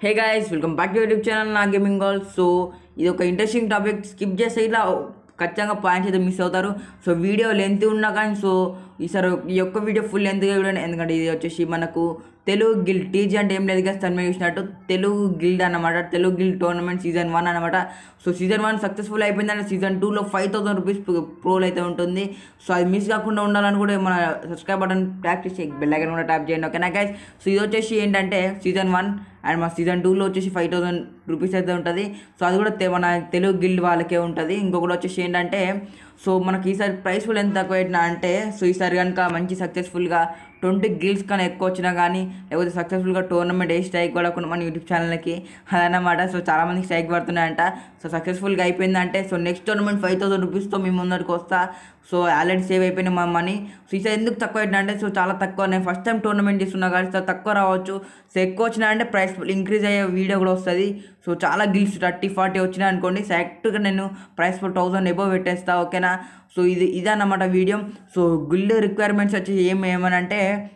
Hey guys welcome back to YouTube channel నా gaming goal. So ఇది ఒక interesting topic, skip చేస్తే ఇట్లా ఖచ్చితంగా పాయింట్స్ అయితే మిస్ అవుతారు. సో వీడియో లెంత్ ఉన్నా కానీ సో ఈసారి ఈ యొక్క వీడియో ఫుల్ లెంత్గా చూడండి, ఎందుకంటే ఇది వచ్చేసి మనకు తెలుగు గిల్డ్ టీజీ అంటే ఏం లేదు కదా, తను చూసినట్టు తెలుగు గిల్డ్ అన్నమాట, తెలుగు గిల్డ్ టోర్నమెంట్ సీజన్ 1 అనమాట. సో సీజన్ 1 సక్సెస్ఫుల్ అయిపోయిందంటే సీజన్ 2లో 5000 రూపీస్ ప్రోలు అయితే ఉంటుంది. సో అది మిస్ కాకుండా ఉండాలని కూడా మన సబ్స్క్రైబ్ బటన్ ట్యాప్ చేసి బెల్ ఐకాన్ కూడా ట్యాప్ చేయండి, ఓకేనా గైస్. సో ఇది వచ్చేసి ఏంటంటే సీజన్ 1 అండ్ మా సీజన్ 2లో వచ్చేసి 5000 రూపీస్ అయితే ఉంటుంది. సో అది కూడా మన తెలుగు గిల్డ్ వాళ్ళకే ఉంటుంది. ఇంకొకటి వచ్చేసి ఏంటంటే సో మనకి ఈసారి ప్రైస్ ఫుల్ ఎంత తక్కువ పెట్టినా అంటే సో ఈసారి కనుక మంచి సక్సెస్ఫుల్గా 20 గిల్డ్స్ కానీ ఎక్కువ వచ్చినా కానీ లేకపోతే సక్సెస్ఫుల్గా టోర్నమెంట్ స్ట్రైక్ పడకుండా మన యూట్యూబ్ ఛానల్కి అదన్నమాట. సో చాలామందికి స్ట్రైక్ పడుతున్నాయంట. సో సక్సెస్ఫుల్గా అయిపోయిందంటే సో నెక్స్ట్ టోర్నమెంట్ 5000 రూపీస్తో మేము ముందరికి వస్తా. సో ఆల్రెడీ సేవ్ అయిపోయినాయి మా మనీ. సో ఈసారి ఎందుకు తక్కువ పెట్టినా అంటే సో చాలా తక్కువ, నేను ఫస్ట్ టైం టోర్నమెంట్ చేస్తున్నా కానీ సో తక్కువ రావచ్చు. సో ఎక్కువ వచ్చినా అంటే ప్రైస్ ఇంక్రీజ్ అయ్యే వీడియో కూడా వస్తుంది. సో చాలా గిల్డ్స్ 30-40 వచ్చినాయి అనుకోండి, సో యాక్ట్గా నేను ప్రైస్ 1000 ఎబో పెట్టేస్తా, ఓకేనా. సో ఇదన్నమాట వీడియో. సో గిల్డ్ రిక్వైర్మెంట్స్ వచ్చి ఏమనంటే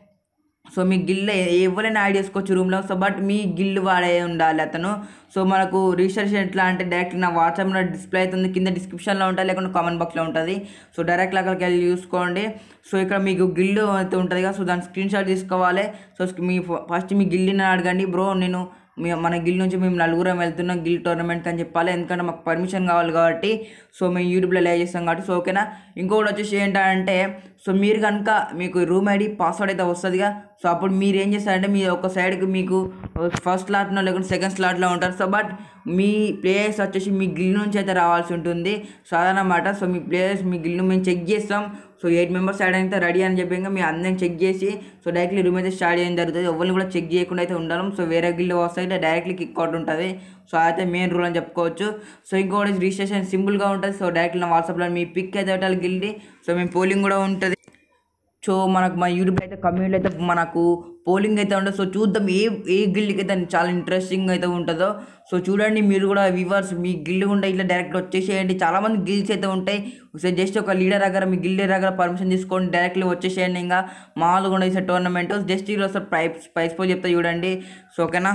సో మీ గిల్డ్ ఎవరైనా యాడ్ చేసుకోవచ్చు రూమ్లో. సో బట్ మీ గిల్డ్ వాడే ఉండాలి అతను. సో మనకు రిజిస్ట్రేషన్ ఎట్లా అంటే డైరెక్ట్ నా వాట్సాప్లో డిస్ప్లే అవుతుంది, కింద డిస్క్రిప్షన్లో ఉంటుంది, లేకుంటే కామెంట్ బాక్స్లో ఉంటుంది. సో డైరెక్ట్ అక్కడికి వెళ్ళి చూసుకోండి. సో ఇక్కడ మీకు గిల్డ్ అయితే ఉంటుంది కదా, సో దాని స్క్రీన్ షాట్ తీసుకోవాలి. సో మీ ఫస్ట్ మీ గిల్డ్ని అడగండి, బ్రో నేను మన గిల్డ్ నుంచి మేము నలుగురం వెళ్తున్నాం గిల్డ్ టోర్నమెంట్కి అని చెప్పాలి, ఎందుకంటే మాకు పర్మిషన్ కావాలి కాబట్టి. సో మేము యూట్యూబ్లో లైవ్ చేస్తాం కాబట్టి. సో ఓకేనా. ఇంకొకటి వచ్చేసి ఏంటంటే సో మీరు కనుక మీకు రూమ్ ఐడి పాస్వర్డ్ అయితే వస్తుందిగా, సో అప్పుడు మీరు ఏం చేస్తారంటే మీ ఒక సైడ్కి మీకు ఫస్ట్ స్లాట్లో లేకుంటే సెకండ్ స్లాట్లో ఉంటారు. సో బట్ మీ ప్లేయర్స్ వచ్చేసి మీ గిల్డ్ నుంచి అయితే రావాల్సి ఉంటుంది. సో అదనమాట. సో మీ ప్లేయర్స్ మీ గిల్డ్ మేము చెక్ చేస్తాం. సో 8 మెంబర్స్ యాడ్ అయితే రెడీ అని చెప్పి ఇంకా మీ అందరిని చెక్ చేసి సో డైరెక్ట్లీ రూమ్ అయితే స్టార్ట్ చేయడం జరుగుతుంది. ఎవరిని కూడా చెక్ చేయకుండా అయితే ఉండాలి. సో వేరే గిల్డ్ వస్తే డైరెక్ట్లీ కిక్ అవుట్ ఉంటుంది. సో అయితే మెయిన్ రూల్ అని చెప్పుకోవచ్చు. సో ఇంకోటి రిజిస్ట్రేషన్ సింపుల్గా ఉంటుంది. సో డైరెక్ట్లీ నా వాట్సాప్లో మీ పిక్ అయితే పెట్టాలి గిల్డ్. సో మేము పోలింగ్ కూడా ఉంటుంది. సో మనకు మా యూట్యూబ్లో అయితే కమ్యూనిటీలో అయితే మనకు పోలింగ్ అయితే ఉంటుంది. సో చూద్దాం ఏ గిల్డ్కి అయితే చాలా ఇంట్రెస్టింగ్ అయితే ఉంటుందో. సో చూడండి మీరు కూడా వ్యూవర్స్, మీ గిల్డ్ ఉంటే ఇట్లా డైరెక్ట్ వచ్చేసేయండి. చాలామంది గిల్డ్స్ అయితే ఉంటాయి. సో జస్ట్ ఒక లీడర్ దగ్గర మీ గిల్డ్ దగ్గర పర్మిషన్ తీసుకోండి, డైరెక్ట్లీ వచ్చేసేయండి. ఇంకా మామూలుగా కూడా వేసే టోర్నమెంట్ జస్ట్ ఈరోజు ప్రైస్ పోల్ చెప్తా చూడండి. సో ఓకేనా.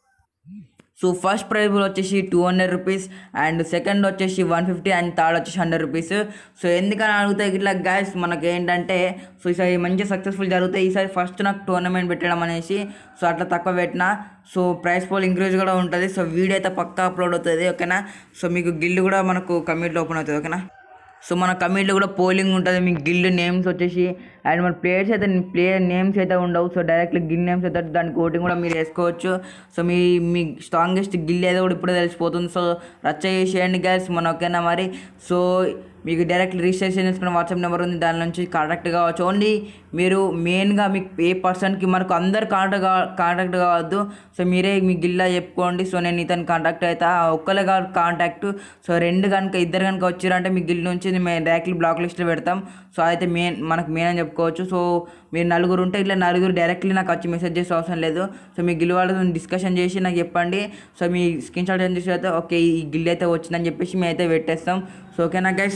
సో ఫస్ట్ ప్రైజ్ వచ్చేసి 200 రూపీస్ అండ్ సెకండ్ వచ్చేసి 150 అండ్ థర్డ్ వచ్చేసి 100 రూపీస్. సో ఎందుకని అడుగుతాయి ఇట్లా గైస్, మనకి ఏంటంటే సో ఈసారి మంచిగా సక్సెస్ఫుల్ జరుగుతాయి. ఈసారి ఫస్ట్ నాకు టోర్నమెంట్ పెట్టడం అనేసి సో అట్లా తక్కువ పెట్టినా. సో ప్రైస్ పోల్ ఇంక్రీజ్ కూడా ఉంటుంది. సో వీడియో అయితే పక్కా అప్లోడ్ అవుతుంది, ఓకేనా. సో మీకు గిల్డ్ కూడా మనకు కమ్యూనిటీలో ఓపెన్ అవుతుంది, ఓకేనా. సో మన కమ్యూనిటీలో కూడా పోలింగ్ ఉంటుంది. మీ గిల్డ్ నేమ్స్ వచ్చేసి అండ్ మన ప్లేయర్స్ అయితే ప్లేయర్ నేమ్స్ అయితే ఉండవు. సో డైరెక్ట్లీ గిల్డ్ నేమ్స్ అయితే దానికి ఓటింగ్ కూడా మీరు వేసుకోవచ్చు. సో మీ స్ట్రాంగెస్ట్ గిల్డ్ ఏదో కూడా ఇప్పుడే తెలిసిపోతుంది. సో రచ్చ చేసేయండి గైస్ మన, ఓకేనా మరి. సో మీకు డైరెక్ట్ రిజిస్ట్రేషన్ చేసుకున్న వాట్సాప్ నెంబర్ ఉంది, దాని నుంచి కాంటాక్ట్ కావచ్చు. ఓన్లీ మీరు మెయిన్గా మీకు ఏ పర్సన్కి మనకు అందరు కాంటాక్ట్ కావద్దు. సో మీరే మీ గిల్లా చెప్పుకోండి. సో నేను ఇతను కాంటాక్ట్ అవుతా, ఒక్కలే కాంటాక్ట్. సో ఇద్దరు కనుక వచ్చారంటే మీ గిల్డ్ నుంచి మేము డైరెక్ట్లీ బ్లాక్ లిస్ట్లో పెడతాం. సో అయితే మనకు మెయిన్ అని చెప్పుకోవచ్చు. సో మీరు నలుగురు ఉంటే ఇట్లా నలుగురు డైరెక్ట్లీ నాకు వచ్చి మెసేజ్ చేసే అవసరం లేదు. సో మీ గిల్డ్ వాళ్ళతో డిస్కషన్ చేసి నాకు చెప్పండి. సో మీ స్క్రీన్ షాట్ ఏం చేసి అయితే ఓకే ఈ గిల్డ్ అయితే వచ్చిందని చెప్పేసి మేము అయితే పెట్టేస్తాం. సో ఓకేనా గైస్.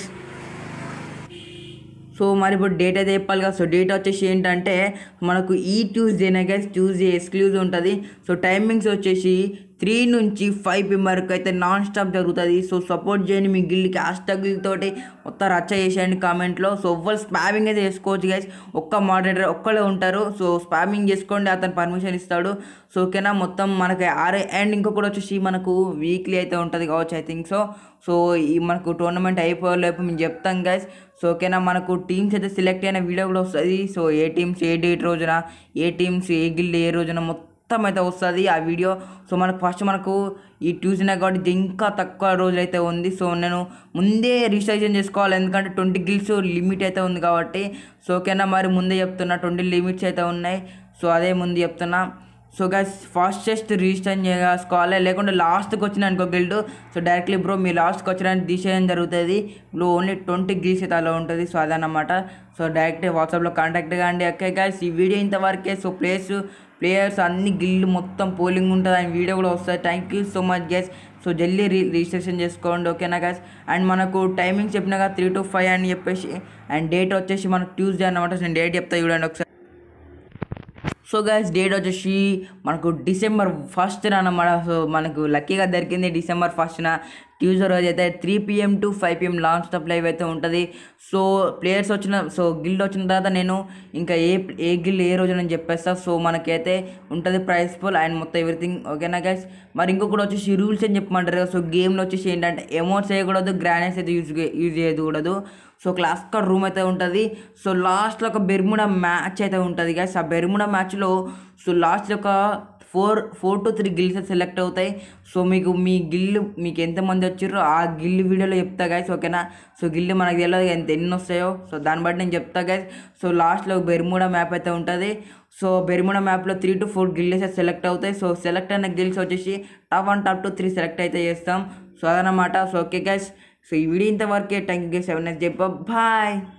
సో మరి ఇప్పుడు డేట్ అయితే చెప్పాలి కదా. సో డేట్ వచ్చేసి ఏంటంటే మనకు ఈ ట్యూస్డేనే గైస్, ట్యూస్డే ఎక్స్క్లూజివ్ ఉంటుంది. సో టైమింగ్స్ వచ్చేసి 3 నుంచి 5 PM వరకు అయితే నాన్ స్టాప్ జరుగుతుంది. సో సపోర్ట్ చేయండి మీ గిల్డ్కి, హ్యాష్ట్యాగ్ తోటి మొత్తం రచ్చ చేసేయండి కామెంట్లో. సో ఎవ్వరు స్పామింగ్ అయితే చేసుకోవచ్చు గైస్, ఒక్క మోడరేటర్ ఒక్కళ్ళే ఉంటారు. సో స్పామింగ్ చేసుకోండి, అతను పర్మిషన్ ఇస్తాడు. సో ఓకేనా. మొత్తం మనకి అండ్ ఇంకొకటి వచ్చేసి మనకు వీక్లీ అయితే ఉంటుంది కావచ్చు, ఐ థింక్ సో. సో ఈ మనకు టోర్నమెంట్ అయిపోయేలోపు మేము చెప్తాం గైస్. సో ఓకేనా. మనకు టీమ్స్ అయితే సెలెక్ట్ అయిన వీడియో కూడా వస్తుంది. సో ఏ టీమ్స్ ఏ డేట్ రోజున, ఏ టీమ్స్ ఏ గిల్డ్ ఏ రోజున మొత్తం అయితే వస్తుంది ఆ వీడియో. సో మనకు ఈ ట్యూస్డే కాబట్టి ఇంకా తక్కువ రోజులు అయితే ఉంది. సో నేను ముందే రిజిస్ట్రేషన్ చేసుకోవాలి, ఎందుకంటే 20 గిల్డ్స్ లిమిట్ అయితే ఉంది కాబట్టి. సో ఓకేనా మరి ముందే చెప్తున్నా 20 లిమిట్స్ అయితే ఉన్నాయి. సో అదే ముందు చెప్తున్నా. సో గైస్ ఫాస్టెస్ట్ రిజిస్టర్ చేసుకోవాలి, లేకుంటే లాస్ట్కి వచ్చిన అనుకో గిల్డ్. సో డైరెక్ట్లీ బ్రో మీ లాస్ట్కి వచ్చినానికి తీసేయడం జరుగుతుంది. ఇప్పుడు ఓన్లీ 20 గిల్స్ అయితే అలా ఉంటుంది. సో అదన్నమాట. సో డైరెక్ట్ వాట్సాప్లో కాంటాక్ట్ కాండి, ఓకే గైస్. ఈ వీడియో ఇంతవరకే. సో ప్లేయర్స్ అన్ని గిల్డ్ మొత్తం పోలింగ్ ఉంటుంది అండ్ వీడియో కూడా వస్తుంది. Thank you so much guys. So జల్దీ రిజిస్ట్రేషన్ చేసుకోండి, ఓకేనా గైస్. అండ్ మనకు టైమింగ్ చెప్పినాక 3 to 5 అని చెప్పేసి, అండ్ డేట్ వచ్చేసి మనకు ట్యూస్డే అన్నమాట. నేను డేట్ చెప్తా చూడండి ఒకసారి. సో గైస్ డేట్ వచ్చేసి మనకు December 1st అన్నమాట. సో మనకు లక్కీగా దొరికింది December 1st ట్యూస్డే రోజు అయితే 3 PM to 5 PM launch stop live అయితే ఉంటుంది. సో ప్లేయర్స్ గిల్డ్ వచ్చిన తర్వాత నేను ఇంకా ఏ గిల్డ్ ఏ రోజు నేను చెప్పేస్తా. సో మనకైతే ఉంటుంది ప్రైస్ పూల్ అండ్ మొత్తం ఎవ్రీథింగ్. ఓకేనా గైస్, మరి ఇంకొకటి వచ్చేసి రూల్స్ అని చెప్పమంటారు కదా. సో గేమ్లో వచ్చేసి ఏంటంటే ఎమోట్స్ వేయకూడదు, గ్రానైట్స్ అయితే యూజ్ చేయకూడదు. సో క్లాస్ కార్డ్ రూమ్ అయితే ఉంటుంది. సో లాస్ట్లో ఒక బెర్ముడా మ్యాచ్ అయితే ఉంటుంది గైస్. ఆ బెర్ముడా మ్యాచ్లో సో లాస్ట్లో ఒక 4 to 3 గిల్స్ సెలెక్ట్ అవుతాయి. సో మీకు ఎంతమంది వచ్చారో ఆ గిల్లు వీడియోలో చెప్తా గైస్. ఓకేనా, సో గిల్లు మనకు తెలియదు ఎన్ని వస్తాయో, సో దాన్ని బట్టి నేను చెప్తా గైస్. సో లాస్ట్లో బెర్ముడా మ్యాప్ అయితే ఉంటుంది. సో బెర్ముడా మ్యాప్లో 3 to 4 గిల్స్ అయితే సెలెక్ట్ అవుతాయి. సో సెలెక్ట్ అయిన గిల్స్ వచ్చేసి టాప్ 1 టాప్ 2 3 సెలెక్ట్ అయితే చేస్తాం. సో అదనమాట. సో ఓకే గైస్, సో ఈ వీడియో ఇంతవరకే. Thank you guys, have a nice day, bye.